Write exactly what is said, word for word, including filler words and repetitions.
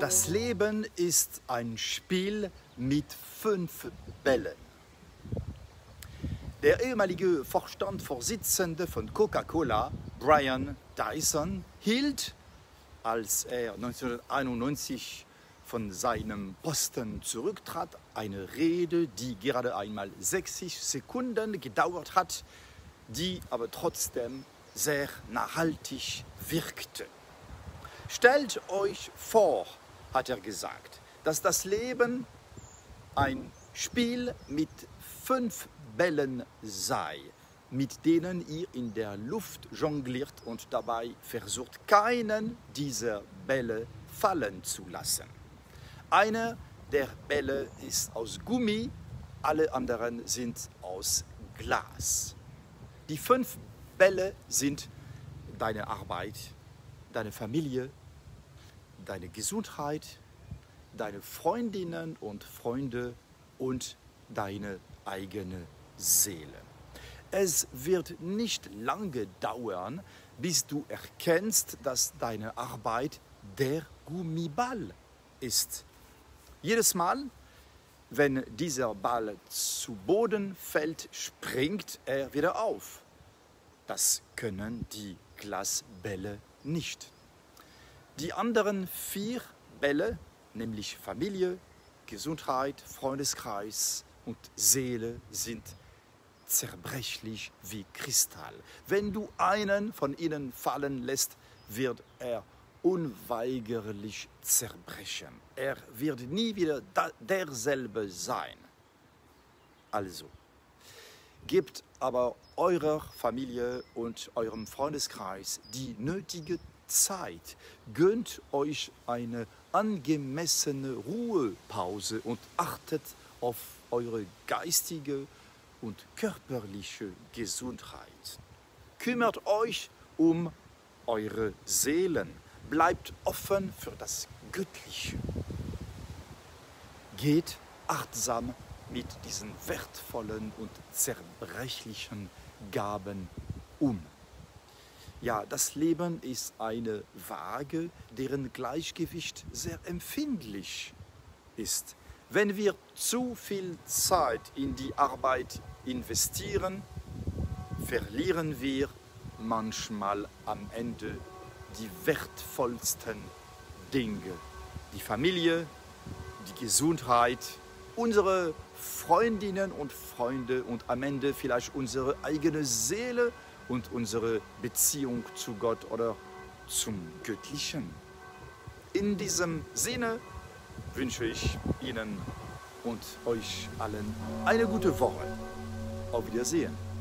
Das Leben ist ein Spiel mit fünf Bällen. Der ehemalige Vorstandsvorsitzende von Coca-Cola, Brian Dyson, hielt, als er neunzehnhunderteinundneunzig von seinem Posten zurücktrat, eine Rede, die gerade einmal sechzig Sekunden gedauert hat, die aber trotzdem sehr nachhaltig wirkte. Stellt euch vor, hat er gesagt, dass das Leben ein Spiel mit fünf Bällen sei, mit denen ihr in der Luft jongliert und dabei versucht, keinen dieser Bälle fallen zu lassen. Einer der Bälle ist aus Gummi, alle anderen sind aus Glas. Die fünf Bälle sind deine Arbeit, deine Familie, deine Gesundheit, deine Freundinnen und Freunde und deine eigene Seele. Es wird nicht lange dauern, bis du erkennst, dass deine Arbeit der Gummiball ist. Jedes Mal, wenn dieser Ball zu Boden fällt, springt er wieder auf. Das können die Glasbälle nicht. Die anderen vier Bälle, nämlich Familie, Gesundheit, Freundeskreis und Seele, sind zerbrechlich wie Kristall. Wenn du einen von ihnen fallen lässt, wird er unweigerlich zerbrechen. Er wird nie wieder derselbe sein. Also, gebt aber eurer Familie und eurem Freundeskreis die nötige Zeit. Gönnt euch eine angemessene Ruhepause und achtet auf eure geistige und körperliche Gesundheit. Kümmert euch um eure Seelen. Bleibt offen für das Göttliche. Geht achtsam mit diesen wertvollen und zerbrechlichen Gaben um. Ja, das Leben ist eine Waage, deren Gleichgewicht sehr empfindlich ist. Wenn wir zu viel Zeit in die Arbeit investieren, verlieren wir manchmal am Ende die wertvollsten Dinge. Die Familie, die Gesundheit, unsere Freundinnen und Freunde und am Ende vielleicht unsere eigene Seele und unsere Beziehung zu Gott oder zum Göttlichen. In diesem Sinne wünsche ich Ihnen und euch allen eine gute Woche. Auf Wiedersehen.